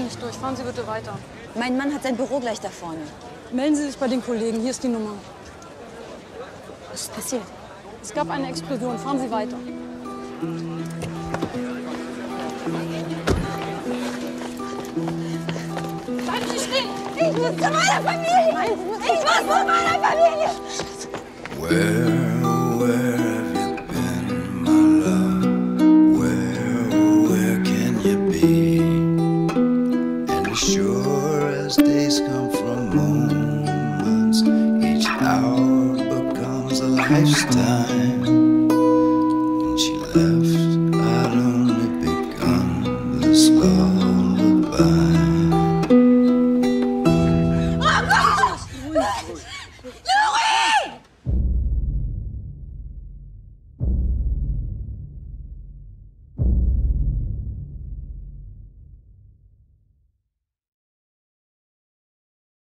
nicht durch. Fahren Sie bitte weiter. Mein Mann hat sein Büro gleich da vorne. Melden Sie sich bei den Kollegen. Hier ist die Nummer. Was ist passiert? Es gab eine Explosion. Fahren Sie weiter. Bleiben Sie stehen! Ich muss zu meiner Familie! Nein, ich muss zu meiner Familie! Where have you been, my love? Where can you be? And as sure as days come from moments, each hour becomes a lifetime. When she left, I'd only begun this lullaby. Louis!